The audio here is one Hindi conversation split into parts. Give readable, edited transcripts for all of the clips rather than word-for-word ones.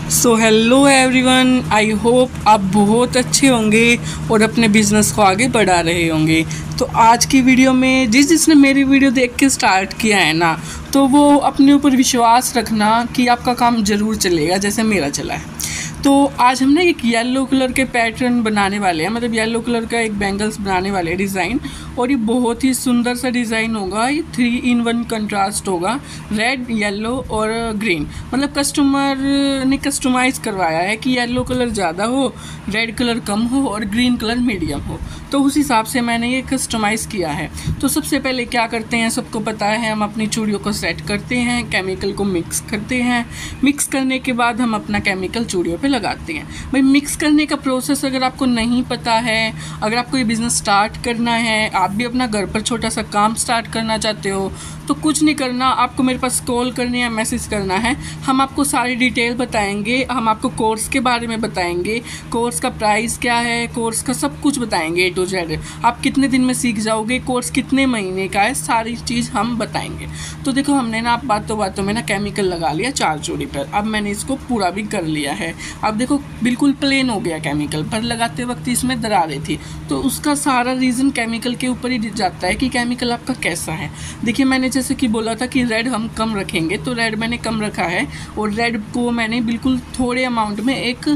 So hello everyone, I hope आप बहुत अच्छे होंगे और अपने बिज़नेस को आगे बढ़ा रहे होंगे। तो आज की वीडियो में जिसने मेरी वीडियो देख के स्टार्ट किया है ना, तो वो अपने ऊपर विश्वास रखना कि आपका काम ज़रूर चलेगा जैसे मेरा चला है। तो आज हम ना एक येलो कलर के पैटर्न बनाने वाले हैं, मतलब येलो कलर का एक बैंगल्स बनाने वाले हैं डिज़ाइन। और ये बहुत ही सुंदर सा डिज़ाइन होगा, ये 3 in 1 कंट्रास्ट होगा, रेड येलो और ग्रीन। मतलब कस्टमर ने कस्टमाइज़ करवाया है कि येलो कलर ज़्यादा हो, रेड कलर कम हो और ग्रीन कलर मीडियम हो, तो उस हिसाब से मैंने ये कस्टमाइज़ किया है। तो सबसे पहले क्या करते हैं, सबको पता है, हम अपनी चूड़ियों को सेट करते हैं, केमिकल को मिक्स करते हैं। मिक्स करने के बाद हम अपना केमिकल चूड़ियों पे लगाते हैं। भाई मिक्स करने का प्रोसेस अगर आपको नहीं पता है, अगर आपको ये बिज़नेस स्टार्ट करना है, आप भी अपना घर पर छोटा सा काम स्टार्ट करना चाहते हो, तो कुछ नहीं करना, आपको मेरे पास कॉल करनी है, मैसेज करना है। हम आपको सारी डिटेल बताएंगे, हम आपको कोर्स के बारे में बताएंगे, कोर्स का प्राइस क्या है, कोर्स का सब कुछ बताएंगे A to Z। आप कितने दिन में सीख जाओगे, कोर्स कितने महीने का है, सारी चीज़ हम बताएंगे। तो देखो हमने ना बातों बातों में ना केमिकल लगा लिया 4 चूड़ी पर। अब मैंने इसको पूरा भी कर लिया है। अब देखो बिल्कुल प्लेन हो गया केमिकल, पर लगाते वक्त इसमें दरारें थी, तो उसका सारा रीज़न केमिकल के ऊपर ही जाता है कि केमिकल आपका कैसा है। देखिए मैंने जैसे कि बोला था कि रेड हम कम रखेंगे, तो रेड मैंने कम रखा है। और रेड को मैंने बिल्कुल थोड़े अमाउंट में एक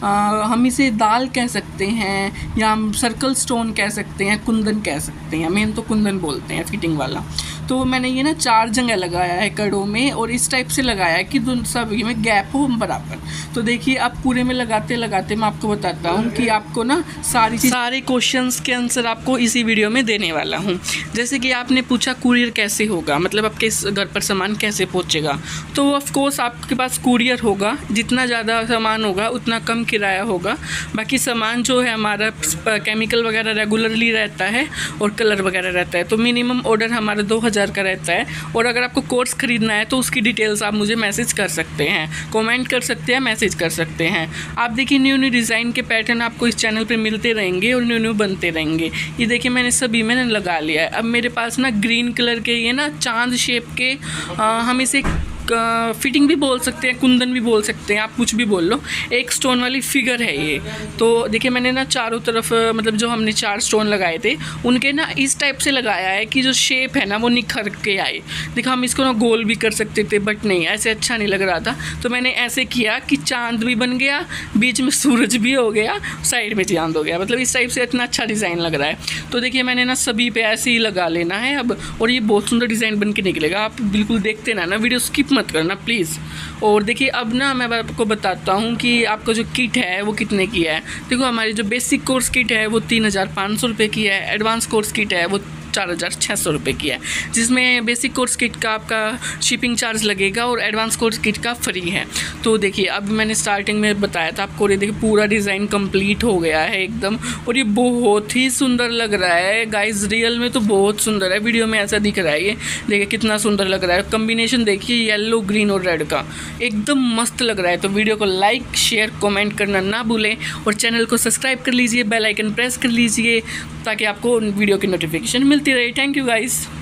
हम इसे दाल कह सकते हैं या हम सर्कल स्टोन कह सकते हैं, कुंदन कह सकते हैं, मेन तो कुंदन बोलते हैं फिटिंग वाला। तो मैंने ये ना 4 जगह लगाया है कड़ों में, और इस टाइप से लगाया है कि सभी में गैप हो बराबर। तो देखिए अब पूरे में लगाते लगाते मैं आपको बताता हूँ कि आपको ना सारे क्वेश्चंस के आंसर आपको इसी वीडियो में देने वाला हूँ। जैसे कि आपने पूछा कुरियर कैसे होगा, मतलब आपके घर पर सामान कैसे पहुँचेगा। तो ऑफ कोर्स आपके पास कुरियर होगा, जितना ज़्यादा सामान होगा उतना कम किराया होगा। बाकी सामान जो है हमारा केमिकल वगैरह रेगुलरली रहता है और कलर वगैरह रहता है, तो मिनिमम ऑर्डर हमारा 2000 का रहता है। और अगर आपको कोर्स ख़रीदना है तो उसकी डिटेल्स आप मुझे मैसेज कर सकते हैं, कमेंट कर सकते हैं, मैसेज कर सकते हैं। आप देखिए न्यू न्यू डिज़ाइन के पैटर्न आपको इस चैनल पे मिलते रहेंगे और न्यू न्यू बनते रहेंगे। ये देखिए मैंने सभी में लगा लिया है। अब मेरे पास ना ग्रीन कलर के ये ना चांद शेप के हम इसे फिटिंग भी बोल सकते हैं, कुंदन भी बोल सकते हैं, आप कुछ भी बोल लो, एक स्टोन वाली फिगर है ये। तो देखिए मैंने ना चारों तरफ मतलब जो हमने 4 स्टोन लगाए थे उनके ना इस टाइप से लगाया है कि जो शेप है ना वो निखर के आए। देखो हम इसको ना गोल भी कर सकते थे, बट नहीं, ऐसे अच्छा नहीं लग रहा था, तो मैंने ऐसे किया कि चांद भी बन गया, बीच में सूरज भी हो गया, साइड में चांद हो गया, मतलब इस टाइप से इतना अच्छा डिज़ाइन लग रहा है। तो देखिए मैंने ना सभी पे ऐसे ही लगा लेना है अब, और ये बहुत सुंदर डिज़ाइन बन के निकलेगा। आप बिल्कुल देखते ना वीडियो स्किप मत करना प्लीज़। और देखिए अब ना मैं आपको बताता हूँ कि आपको जो किट है वो कितने की है। देखो हमारी जो बेसिक कोर्स किट है वो 3500 रुपये की है, एडवांस कोर्स किट है वो 4600 रुपये की है, जिसमें बेसिक कोर्स किट का आपका शिपिंग चार्ज लगेगा और एडवांस कोर्स किट का फ्री है। तो देखिए अब मैंने स्टार्टिंग में बताया था आपको, ये देखिए पूरा डिज़ाइन कंप्लीट हो गया है एकदम, और ये बहुत ही सुंदर लग रहा है गाइस, रियल में तो बहुत सुंदर है, वीडियो में ऐसा दिख रहा है। ये देखिए कितना सुंदर लग रहा है, कम्बिनेशन देखिए येलो ग्रीन और रेड का, एकदम मस्त लग रहा है। तो वीडियो को लाइक शेयर कमेंट करना ना भूलें, और चैनल को सब्सक्राइब कर लीजिए, बेल आइकन प्रेस कर लीजिए ताकि आपको वीडियो की नोटिफिकेशन मिलती रहे। Thank you guys.